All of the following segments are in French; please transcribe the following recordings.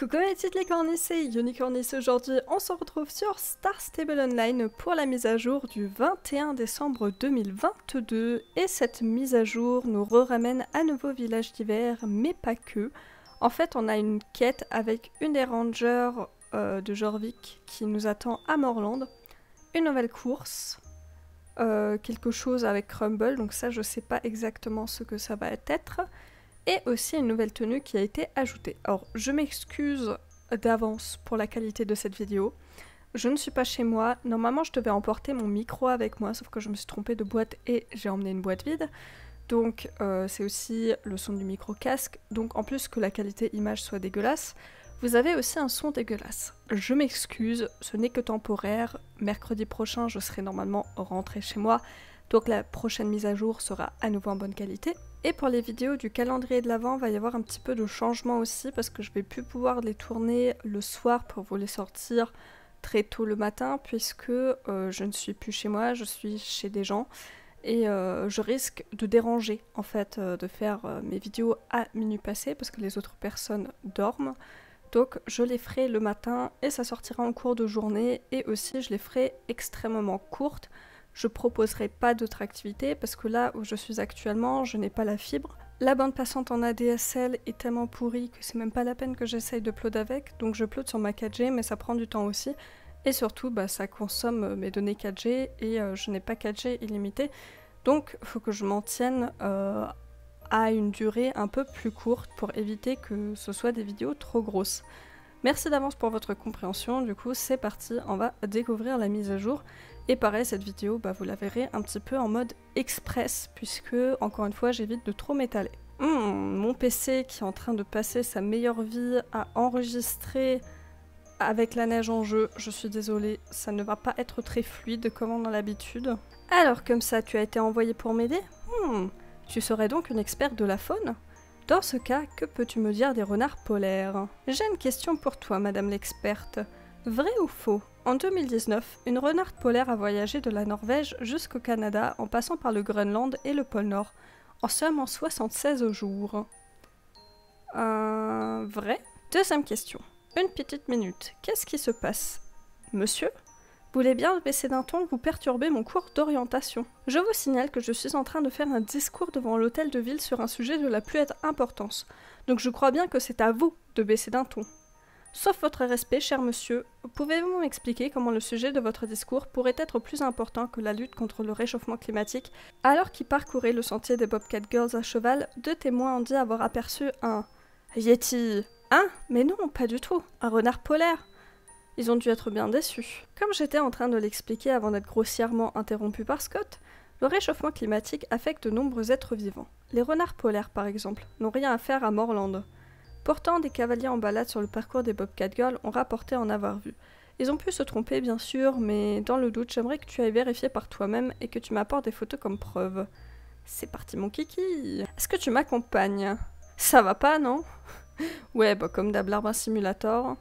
Coucou mes petites licornes, c'est Unicornis. Aujourd'hui on se retrouve sur Star Stable Online pour la mise à jour du 21 décembre 2022 et cette mise à jour nous ramène à nouveau village d'hiver mais pas que. En fait on a une quête avec une des rangers de Jorvik qui nous attend à Morland, une nouvelle course, quelque chose avec Crumble, donc ça je sais pas exactement ce que ça va être. Et aussi une nouvelle tenue qui a été ajoutée. Alors, je m'excuse d'avance pour la qualité de cette vidéo. Je ne suis pas chez moi. Normalement, je devais emporter mon micro avec moi, sauf que je me suis trompée de boîte et j'ai emmené une boîte vide. Donc, c'est aussi le son du micro casque. Donc, en plus que la qualité image soit dégueulasse, vous avez aussi un son dégueulasse. Je m'excuse, ce n'est que temporaire. Mercredi prochain, je serai normalement rentrée chez moi. Donc la prochaine mise à jour sera à nouveau en bonne qualité. Et pour les vidéos du calendrier de l'Avent, il va y avoir un petit peu de changement aussi parce que je vais plus pouvoir les tourner le soir pour vous les sortir très tôt le matin puisque je ne suis plus chez moi, je suis chez des gens et je risque de déranger en fait de faire mes vidéos à minuit passé parce que les autres personnes dorment. Donc je les ferai le matin et ça sortira en cours de journée et aussi je les ferai extrêmement courtes. Je proposerai pas d'autres activités parce que là où je suis actuellement, je n'ai pas la fibre. La bande passante en ADSL est tellement pourrie que c'est même pas la peine que j'essaye de upload avec, donc je upload sur ma 4G mais ça prend du temps aussi. Et surtout, ça consomme mes données 4G et je n'ai pas 4G illimité. Donc il faut que je m'en tienne à une durée un peu plus courte pour éviter que ce soit des vidéos trop grosses. Merci d'avance pour votre compréhension, du coup c'est parti, on va découvrir la mise à jour. Et pareil, cette vidéo, vous la verrez un petit peu en mode express, puisque, encore une fois, j'évite de trop m'étaler. Mon PC qui est en train de passer sa meilleure vie à enregistrer avec la neige en jeu, je suis désolée, ça ne va pas être très fluide comme on a l'habitude. Alors, comme ça, tu as été envoyé pour m'aider? Tu serais donc une experte de la faune? Dans ce cas, que peux-tu me dire des renards polaires? J'ai une question pour toi, madame l'experte. Vrai ou faux? En 2019, une renarde polaire a voyagé de la Norvège jusqu'au Canada en passant par le Groenland et le pôle Nord, en seulement 76 jours. Vrai? Deuxième question. Une petite minute. Qu'est-ce qui se passe? Monsieur? Voulez bien baisser d'un ton, vous perturbez mon cours d'orientation. Je vous signale que je suis en train de faire un discours devant l'hôtel de ville sur un sujet de la plus haute importance. Donc je crois bien que c'est à vous de baisser d'un ton. Sauf votre respect, cher monsieur, pouvez-vous m'expliquer comment le sujet de votre discours pourrait être plus important que la lutte contre le réchauffement climatique? Alors qu'ils parcouraient le sentier des Bobcat Girls à cheval, deux témoins ont dit avoir aperçu un Yeti. Hein? Mais non, pas du tout. Un renard polaire. Ils ont dû être bien déçus. Comme j'étais en train de l'expliquer avant d'être grossièrement interrompu par Scott, le réchauffement climatique affecte de nombreux êtres vivants. Les renards polaires, par exemple, n'ont rien à faire à Morland. Pourtant, des cavaliers en balade sur le parcours des Bobcat Girls ont rapporté en avoir vu. Ils ont pu se tromper, bien sûr, mais dans le doute, j'aimerais que tu ailles vérifier par toi-même et que tu m'apportes des photos comme preuve. C'est parti, mon kiki. Est-ce que tu m'accompagnes? Ça va pas, non? Ouais, comme d'hab, l'arbre simulator.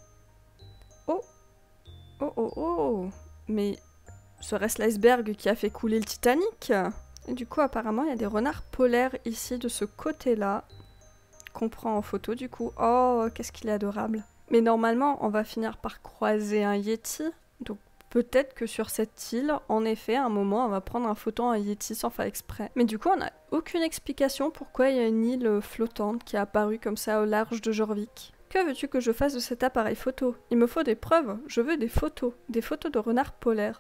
Oh! Oh, oh, oh! Mais serait-ce l'iceberg qui a fait couler le Titanic? Et du coup, apparemment, il y a des renards polaires ici, de ce côté-là. Qu'on prend en photo du coup. Oh, qu'est-ce qu'il est adorable. Mais normalement, on va finir par croiser un Yeti. Donc peut-être que sur cette île, en effet, à un moment, on va prendre un photo un Yeti sans faire exprès. Mais du coup, on n'a aucune explication pourquoi il y a une île flottante qui est apparue comme ça au large de Jorvik. Que veux-tu que je fasse de cet appareil photo? Il me faut des preuves. Je veux des photos. Des photos de renards polaires.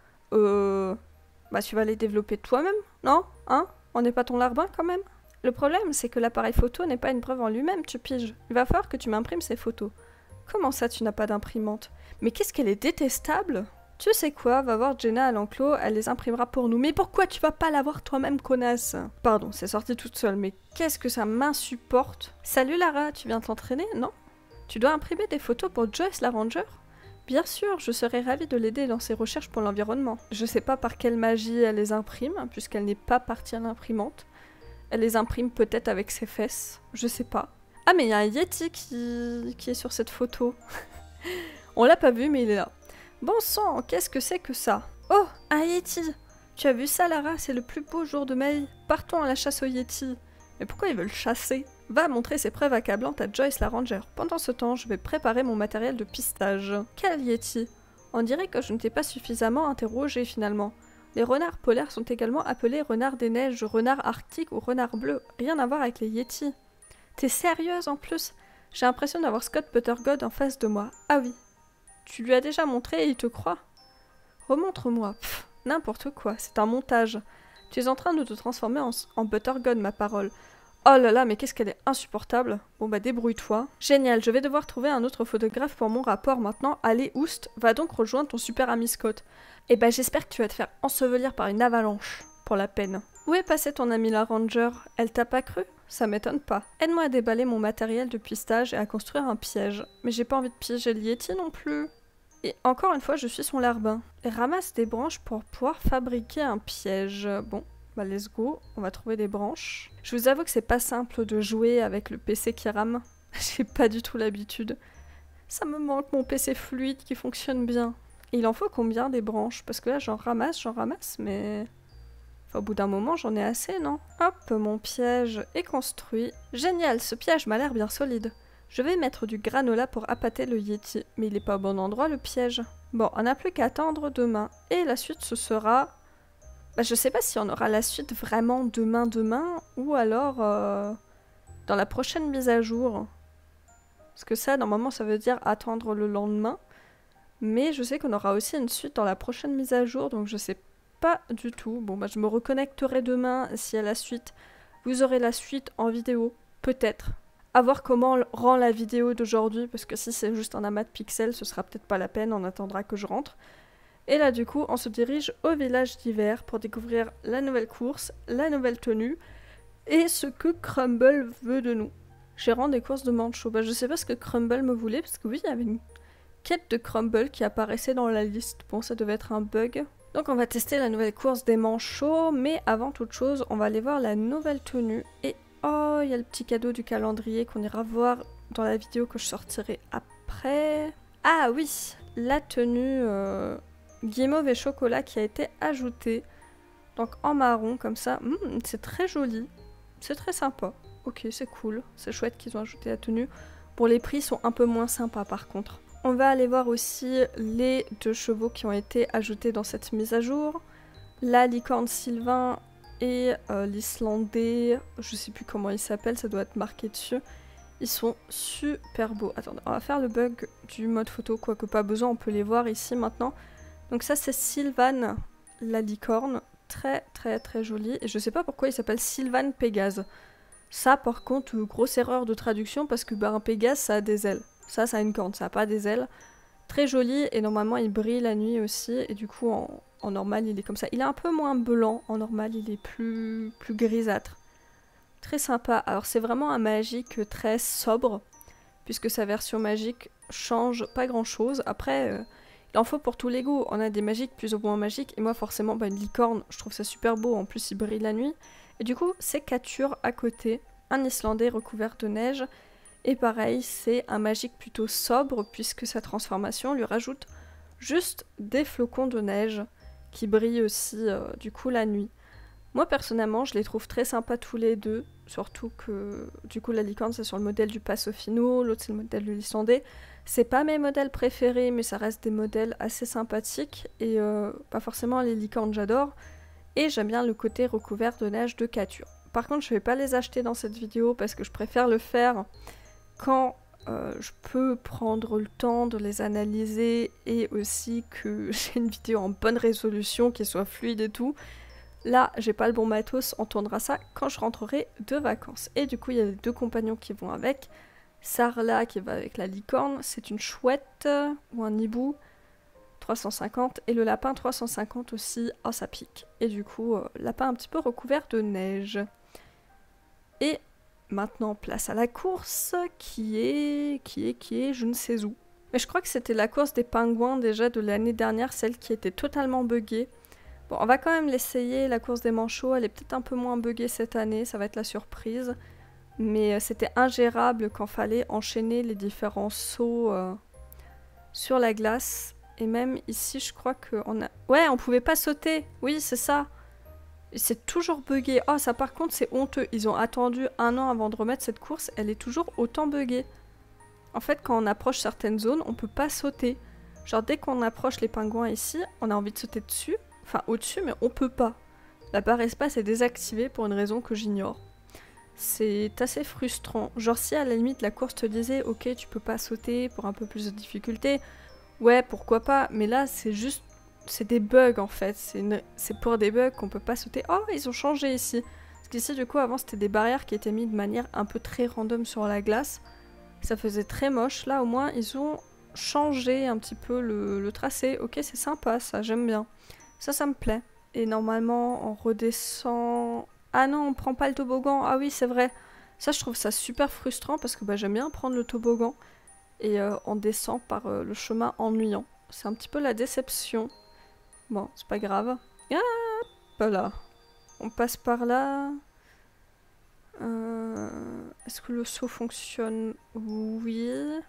Tu vas les développer toi-même, non? Hein? On n'est pas ton larbin quand même? Le problème, c'est que l'appareil photo n'est pas une preuve en lui-même, tu piges. Il va falloir que tu m'imprimes ces photos. Comment ça, tu n'as pas d'imprimante? Mais qu'est-ce qu'elle est détestable! Tu sais quoi, va voir Jenna à l'enclos, elle les imprimera pour nous. Mais pourquoi tu vas pas la voir toi-même, connasse? Pardon, c'est sorti toute seule, mais qu'est-ce que ça m'insupporte! Salut Lara, tu viens t'entraîner, non? Tu dois imprimer des photos pour Joyce la Ranger? Bien sûr, je serais ravie de l'aider dans ses recherches pour l'environnement. Je sais pas par quelle magie elle les imprime, puisqu'elle n'est pas partie à l'imprimante. Elle les imprime peut-être avec ses fesses, je sais pas. Ah mais il y a un Yeti qui est sur cette photo. On l'a pas vu mais il est là. Bon sang, qu'est-ce que c'est que ça? Oh, un Yeti! Tu as vu ça Lara? C'est le plus beau jour de ma vie. Partons à la chasse au Yeti. Mais pourquoi ils veulent chasser? va montrer ses preuves accablantes à Joyce la Ranger. Pendant ce temps, je vais préparer mon matériel de pistage. Quel Yeti! On dirait que je ne t'ai pas suffisamment interrogé finalement. Les renards polaires sont également appelés renards des neiges, renards arctiques ou renards bleus. Rien à voir avec les Yetis. T'es sérieuse en plus? J'ai l'impression d'avoir Scott Buttergood en face de moi. Ah oui. Tu lui as déjà montré et il te croit? Remontre-moi. N'importe quoi, c'est un montage. Tu es en train de te transformer en Buttergood, ma parole. Oh là là, mais qu'est-ce qu'elle est insupportable. Bon bah débrouille-toi. Génial, je vais devoir trouver un autre photographe pour mon rapport maintenant. Allez, oust, va donc rejoindre ton super ami Scott. Et bah j'espère que tu vas te faire ensevelir par une avalanche, pour la peine. Où est passée ton amie la Ranger? Elle t'a pas cru? Ça m'étonne pas. Aide-moi à déballer mon matériel de pistage et à construire un piège. Mais j'ai pas envie de piéger le Yeti non plus. Et encore une fois, je suis son larbin. Et ramasse des branches pour pouvoir fabriquer un piège. Bon, bah let's go, on va trouver des branches. Je vous avoue que c'est pas simple de jouer avec le PC qui rame. J'ai pas du tout l'habitude. Ça me manque mon PC fluide qui fonctionne bien. Et il en faut combien des branches? Parce que là j'en ramasse, mais... Enfin, au bout d'un moment j'en ai assez, non? Hop, mon piège est construit. Génial, ce piège m'a l'air bien solide. Je vais mettre du granola pour appâter le Yeti. Mais il est pas au bon endroit le piège. Bon, on n'a plus qu'à attendre demain. Et la suite ce sera... Bah, je sais pas si on aura la suite vraiment demain, ou alors dans la prochaine mise à jour. Parce que ça, normalement, ça veut dire attendre le lendemain. Mais je sais qu'on aura aussi une suite dans la prochaine mise à jour, donc je sais pas du tout. Bon, bah je me reconnecterai demain s'il y a la suite. Vous aurez la suite en vidéo, peut-être. À voir comment rend la vidéo d'aujourd'hui, parce que si c'est juste un amas de pixels, ce sera peut-être pas la peine, on attendra que je rentre. Et là du coup, on se dirige au village d'hiver pour découvrir la nouvelle course, la nouvelle tenue, et ce que Crumble veut de nous. Gérant des courses de manchot. Bah je sais pas ce que Crumble me voulait, parce que oui, il y avait une quête de Crumble qui apparaissait dans la liste. Bon, ça devait être un bug. Donc on va tester la nouvelle course des manchots, mais avant toute chose, on va aller voir la nouvelle tenue. Et oh, il y a le petit cadeau du calendrier qu'on ira voir dans la vidéo que je sortirai après. Ah oui, la tenue guimauve et chocolat qui a été ajoutée. Donc en marron, comme ça. C'est très joli. C'est très sympa. Ok, c'est cool. C'est chouette qu'ils ont ajouté la tenue. Bon, les prix sont un peu moins sympas par contre. On va aller voir aussi les 2 chevaux qui ont été ajoutés dans cette mise à jour. La licorne Sylvain et l'Islandais, je sais plus comment il s'appelle, ça doit être marqué dessus. Ils sont super beaux. Attendez, on va faire le bug du mode photo, quoique pas besoin, on peut les voir ici maintenant. Donc ça c'est Sylvan, la licorne, très très très jolie. Et je sais pas pourquoi il s'appelle Sylvan Pégase. Ça par contre, grosse erreur de traduction parce que bah, un Pégase ça a des ailes. Ça a une corne, ça a pas des ailes. Très joli et normalement il brille la nuit aussi. Et du coup en normal il est comme ça. Il est un peu moins blanc, en normal il est plus grisâtre. Très sympa. Alors c'est vraiment un magique très sobre. Puisque sa version magique change pas grand chose. Après il en faut pour tous les goûts. On a des magiques plus ou moins magiques. Et moi forcément une licorne je trouve ça super beau. En plus il brille la nuit. Et du coup c'est Cature à côté. Un Islandais recouvert de neige. Et pareil, c'est un magique plutôt sobre puisque sa transformation lui rajoute juste des flocons de neige qui brillent aussi du coup la nuit. Moi personnellement, je les trouve très sympas tous les deux, surtout que du coup la licorne c'est sur le modèle du Passofino, l'autre c'est le modèle de l'Islandais. C'est pas mes modèles préférés, mais ça reste des modèles assez sympathiques et pas forcément les licornes j'adore. Et j'aime bien le côté recouvert de neige de Cature. Par contre, je vais pas les acheter dans cette vidéo parce que je préfère le faire quand je peux prendre le temps de les analyser et aussi que j'ai une vidéo en bonne résolution qui soit fluide et tout. Là, j'ai pas le bon matos, on tournera ça quand je rentrerai de vacances. Et du coup, il y a les 2 compagnons qui vont avec. Sarla qui va avec la licorne, c'est une chouette ou un hibou 350 et le lapin 350 aussi, oh ça pique. Et du coup, lapin un petit peu recouvert de neige. Et maintenant, place à la course qui est, je ne sais où. Mais je crois que c'était la course des pingouins déjà de l'année dernière, celle qui était totalement buggée. Bon, on va quand même l'essayer, la course des manchots, elle est peut-être un peu moins buggée cette année, ça va être la surprise. Mais c'était ingérable quand fallait enchaîner les différents sauts sur la glace. Et même ici, je crois qu'on a... Ouais, on pouvait pas sauter, oui, c'est ça. C'est toujours buggé. Oh, ça par contre, c'est honteux. Ils ont attendu 1 an avant de remettre cette course. Elle est toujours autant buggée. En fait, quand on approche certaines zones, on peut pas sauter. Genre, dès qu'on approche les pingouins ici, on a envie de sauter dessus. Enfin, au-dessus, mais on peut pas. La barre espace est désactivée pour une raison que j'ignore. C'est assez frustrant. Genre, si à la limite, la course te disait « Ok, tu peux pas sauter pour un peu plus de difficulté », ouais, pourquoi pas. Mais là, c'est juste... C'est des bugs en fait, c'est pour des bugs qu'on peut pas sauter. Oh, ils ont changé ici. Parce qu'ici, du coup, avant, c'était des barrières qui étaient mises de manière un peu très random sur la glace. Ça faisait très moche. Là, au moins, ils ont changé un petit peu le tracé. Ok, c'est sympa, ça, j'aime bien. Ça me plaît. Et normalement, on redescend... Ah non, on prend pas le toboggan. Ah oui, c'est vrai. Ça, je trouve ça super frustrant parce que bah, j'aime bien prendre le toboggan. Et on descend par le chemin ennuyant. C'est un petit peu la déception. Bon, c'est pas grave. Ah, voilà. On passe par là. Est-ce que le saut fonctionne? Oui.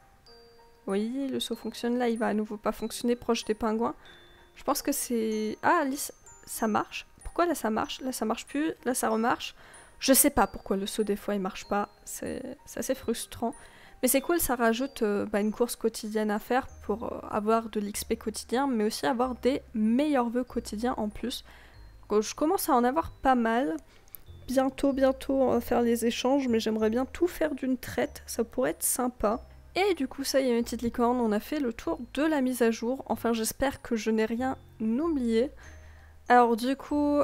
Oui, le saut fonctionne. Là, il va à nouveau pas fonctionner proche des pingouins. Je pense que c'est... Ah, Alice, ça marche. Pourquoi là, ça marche? Là, ça marche plus. Là, ça remarche. Je sais pas pourquoi le saut, des fois, il marche pas. C'est assez frustrant. Mais c'est cool, ça rajoute une course quotidienne à faire pour avoir de l'XP quotidien, mais aussi avoir des meilleurs vœux quotidiens en plus. Donc, je commence à en avoir pas mal. Bientôt, on va faire les échanges, mais j'aimerais bien tout faire d'une traite, ça pourrait être sympa. Et du coup, ça y est, mes petites licornes, on a fait le tour de la mise à jour. Enfin, j'espère que je n'ai rien oublié. Alors du coup,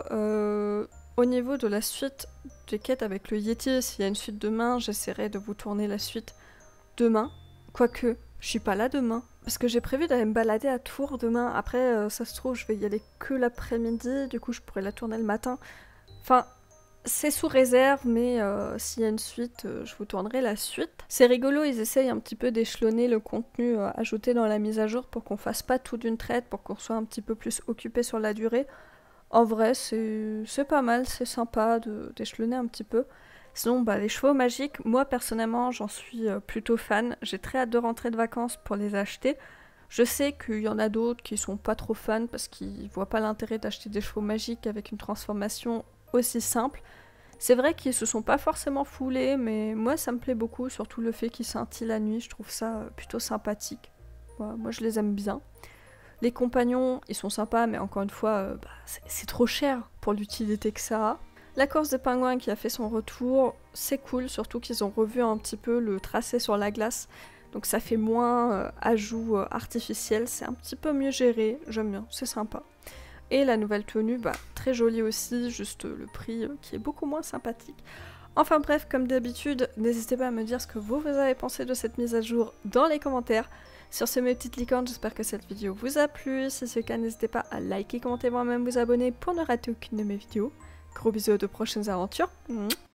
au niveau de la suite des quêtes avec le Yeti, s'il y a une suite demain, j'essaierai de vous tourner la suite demain, quoique je suis pas là demain, parce que j'ai prévu d'aller me balader à Tours demain. Après, ça se trouve, je vais y aller que l'après-midi, du coup je pourrais la tourner le matin. Enfin, c'est sous réserve, mais s'il y a une suite, je vous tournerai la suite. C'est rigolo, ils essayent un petit peu d'échelonner le contenu ajouté dans la mise à jour pour qu'on fasse pas tout d'une traite, pour qu'on soit un petit peu plus occupé sur la durée. En vrai, c'est pas mal, c'est sympa d'échelonner un petit peu. Sinon, les chevaux magiques, moi personnellement, j'en suis plutôt fan. J'ai très hâte de rentrer de vacances pour les acheter. Je sais qu'il y en a d'autres qui sont pas trop fans parce qu'ils voient pas l'intérêt d'acheter des chevaux magiques avec une transformation aussi simple. C'est vrai qu'ils se sont pas forcément foulés, mais moi ça me plaît beaucoup, surtout le fait qu'ils scintillent la nuit, je trouve ça plutôt sympathique. Voilà, moi je les aime bien. Les compagnons, ils sont sympas, mais encore une fois, c'est trop cher pour l'utilité que ça a. La course des pingouins qui a fait son retour, c'est cool, surtout qu'ils ont revu un petit peu le tracé sur la glace. Donc ça fait moins ajout artificiel, c'est un petit peu mieux géré, j'aime bien, c'est sympa. Et la nouvelle tenue, très jolie aussi, juste le prix qui est beaucoup moins sympathique. Enfin bref, comme d'habitude, n'hésitez pas à me dire ce que vous avez pensé de cette mise à jour dans les commentaires. Sur ce, mes petites licornes, j'espère que cette vidéo vous a plu. Si c'est le cas, n'hésitez pas à liker, commenter, voire même vous abonner pour ne rater aucune de mes vidéos. Gros bisous, aux de prochaines aventures.